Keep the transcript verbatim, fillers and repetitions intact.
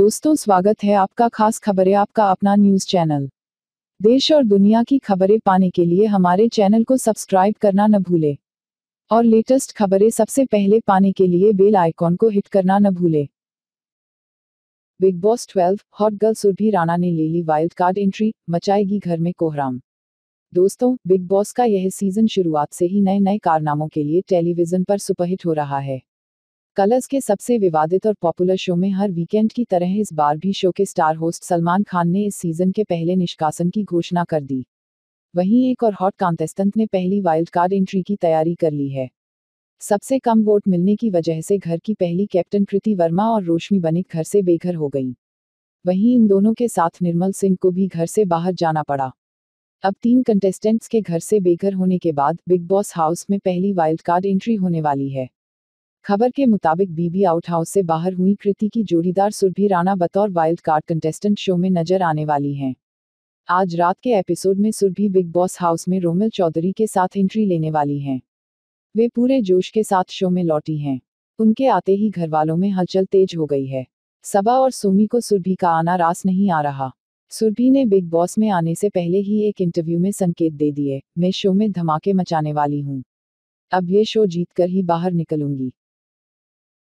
दोस्तों, स्वागत है आपका खास खबरें आपका अपना न्यूज चैनल। देश और दुनिया की खबरें पाने के लिए हमारे चैनल को सब्सक्राइब करना न भूले और लेटेस्ट खबरें सबसे पहले पाने के लिए बेल आइकॉन को हिट करना न भूले। Bigg Boss twelve hot girl Surbhi Rana ने ले ली वाइल्ड कार्ड एंट्री, मचाएगी घर में कोहराम। दोस्तों, बिग बॉस का यह सीजन शुरुआत से ही नए नए कारनामों के लिए टेलीविजन पर सुपरहिट हो रहा है। कलर्स के सबसे विवादित और पॉपुलर शो में हर वीकेंड की तरह इस बार भी शो के स्टार होस्ट सलमान खान ने इस सीजन के पहले निष्कासन की घोषणा कर दी। वहीं एक और हॉट कंटेस्टेंट ने पहली वाइल्ड कार्ड एंट्री की तैयारी कर ली है। सबसे कम वोट मिलने की वजह से घर की पहली कैप्टन कृति वर्मा और रोशनी बनिक घर से बेघर हो गईं। वहीं इन दोनों के साथ निर्मल सिंह को भी घर से बाहर जाना पड़ा। अब तीन कंटेस्टेंट्स के घर से बेघर होने के बाद बिग बॉस हाउस में पहली वाइल्ड कार्ड एंट्री होने वाली है। खबर के मुताबिक बीबी आउट हाउस से बाहर हुई कृति की जोड़ीदार सुरभि राणा बतौर वाइल्ड कार्ड कंटेस्टेंट शो में नजर आने वाली हैं। आज रात के एपिसोड में सुरभि बिग बॉस हाउस में रोमिल चौधरी के साथ एंट्री लेने वाली हैं। वे पूरे जोश के साथ शो में लौटी हैं। उनके आते ही घरवालों में हलचल तेज हो गई है। सबा और सोमी को सुरभि का आना रास नहीं आ रहा। सुरभि ने बिग बॉस में आने से पहले ही एक इंटरव्यू में संकेत दे दिए, मैं शो में धमाके मचाने वाली हूँ। अब ये शो जीतकर ही बाहर निकलूंगी।